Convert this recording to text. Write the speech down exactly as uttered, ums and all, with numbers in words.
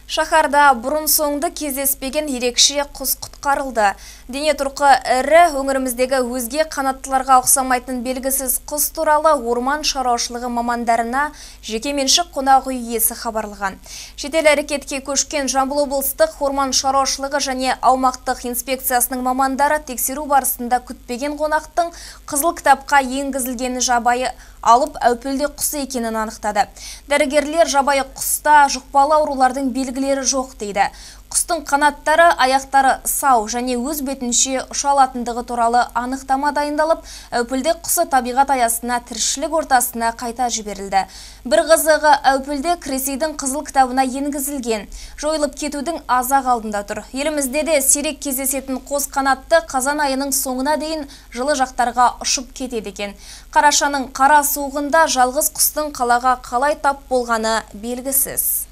Шаһарда бұрын соңды кездеспеген ерекше құс құтқарылды. Дене тұрқы ірі, өңіріміздегі өзге қанаттыларға ұқсамайтын белгісіз құс туралы орман шаруашылығы мамандарына жекеменшік қонақ үй иесі хабарлаған. Шетел әрекетке көшкен Жамбыл облыстық орман шаруашылығы және аумақтық инспекциясының мамандары тексеру барысында күтпеген қонақтың қызыл кітапқа енгізілгені жабайы алып әупілде құсы екенін анықтады. Дәрігерлер жабайы құста жұқпалы аурулардың белгілері жоқ дейді. Құстың қанаттары, аяқтары сау және өз бетінше ұша алатындығы туралы анықтама дайындалып, әупілде құсы табиғат аясына, тіршілік ортасына қайта жіберілді. Бір қызығы, әупілде Ресейдің қызыл кітабына енгізілген. Жойылып кетудің азақ алдында тұр. Елімізде де сирек кездесетін қос қанатты қазан айының соңына дейін жылы жақтарға ұшып кетеді екен. Қарашаның қара суығында жалғыз құстың қалаға қалай тап болғаны белгісіз.